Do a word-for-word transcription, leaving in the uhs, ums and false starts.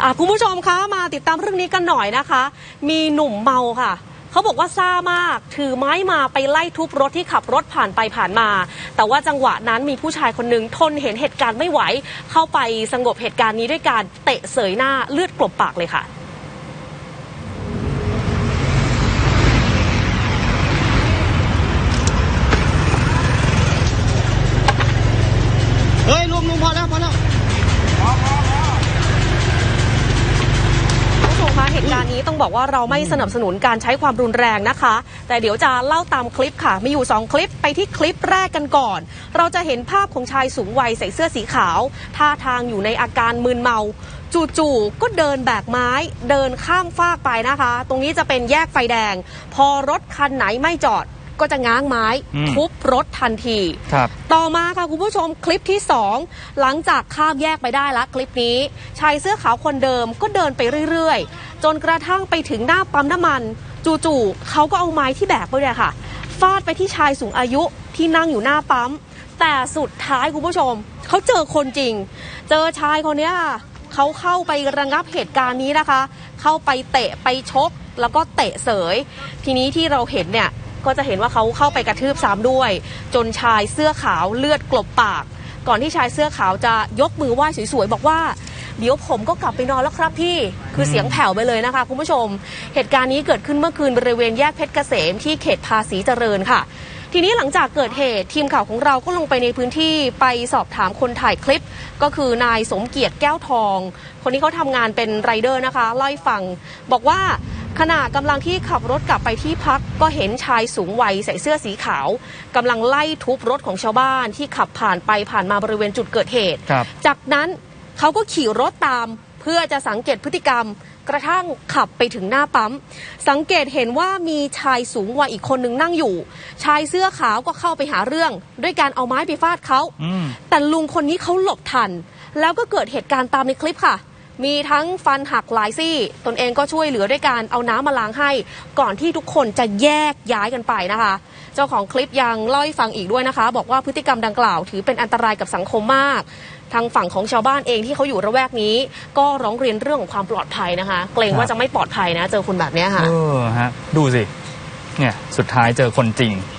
คุณผู้ชมคะมาติดตามเรื่องนี้กันหน่อยนะคะมีหนุ่มเมาค่ะเขาบอกว่าซ่ามากถือไม้มาไปไล่ทุบรถที่ขับรถผ่านไปผ่านมาแต่ว่าจังหวะนั้นมีผู้ชายคนหนึ่งทนเห็นเหตุการณ์ไม่ไหวเข้าไปสงบเหตุการณ์นี้ด้วยการเตะเสยหน้าเลือดกลบปากเลยค่ะเฮ้ยลุงลุงพอแล้วพอแล้วเหตุการณ์นี้ต้องบอกว่าเราไม่สนับสนุนการใช้ความรุนแรงนะคะแต่เดี๋ยวจะเล่าตามคลิปค่ะมีอยู่สองคลิปไปที่คลิปแรกกันก่อนเราจะเห็นภาพของชายสูงวัยใส่เสื้อสีขาวท่าทางอยู่ในอาการมึนเมาจู่ๆก็เดินแบกไม้เดินข้ามฟากไปนะคะตรงนี้จะเป็นแยกไฟแดงพอรถคันไหนไม่จอดก็จะง้างไม้ทุบรถทันทีต่อมาค่ะคุณผู้ชมคลิปที่สองหลังจากข้ามแยกไปได้ละคลิปนี้ชายเสื้อขาวคนเดิมก็เดินไปเรื่อยๆจนกระทั่งไปถึงหน้าปั๊มน้ำมันจู่ๆเขาก็เอาไม้ที่แบกไปเนี่ยค่ะฟาดไปที่ชายสูงอายุที่นั่งอยู่หน้าปั๊มแต่สุดท้ายคุณผู้ชมเขาเจอคนจริงเจอชายคนนี้เขาเข้าไประงับเหตุการณ์นี้นะคะเข้าไปเตะไปชกแล้วก็เตะเสยทีนี้ที่เราเห็นเนี่ยก็จะเห็นว่าเขาเข้าไปกระทืบซ้ำด้วยจนชายเสื้อขาวเลือดกลบปากก่อนที่ชายเสื้อขาวจะยกมือไหว้สวยๆบอกว่าเดี๋ยวผมก็กลับไปนอนแล้วครับพี่คือเสียงแผ่วไปเลยนะคะคุณผู้ชมเหตุการณ์นี้เกิดขึ้นเมื่อคืนบริเวณแยกเพชรเกษมที่เขตภาษีเจริญค่ะทีนี้หลังจากเกิดเหตุทีมข่าวของเราก็ลงไปในพื้นที่ไปสอบถามคนถ่ายคลิปก็คือนายสมเกียรติแก้วทองคนนี้เขาทำงานเป็นไรเดอร์นะคะเล่าให้ฟังบอกว่าขณะกำลังที่ขับรถกลับไปที่พักก็เห็นชายสูงวัยใส่เสื้อสีขาวกำลังไล่ทุบรถของชาวบ้านที่ขับผ่านไปผ่านมาบริเวณจุดเกิดเหตุจากนั้นเขาก็ขี่รถตามเพื่อจะสังเกตพฤติกรรมกระทั่งขับไปถึงหน้าปั๊มสังเกตเห็นว่ามีชายสูงวัยอีกคนนึงนั่งอยู่ชายเสื้อขาวก็เข้าไปหาเรื่องด้วยการเอาไม้ไปฟาดเขาแต่ลุงคนนี้เขาหลบทันแล้วก็เกิดเหตุการณ์ตามในคลิปค่ะมีทั้งฟันหักหลายซี่ตนเองก็ช่วยเหลือด้วยการเอาน้ำมาล้างให้ก่อนที่ทุกคนจะแยกย้ายกันไปนะคะเจ้าของคลิปยังเล่าให้ฟังอีกด้วยนะคะบอกว่าพฤติกรรมดังกล่าวถือเป็นอันตรายกับสังคมมากทางฝั่งของชาวบ้านเองที่เขาอยู่ระแวกนี้ก็ร้องเรียนเรื่องของความปลอดภัยนะคะเกรงว่าจะไม่ปลอดภัยนะเจอคนแบบนี้ค่ะเออฮะดูสิเนี่ยสุดท้ายเจอคนจริง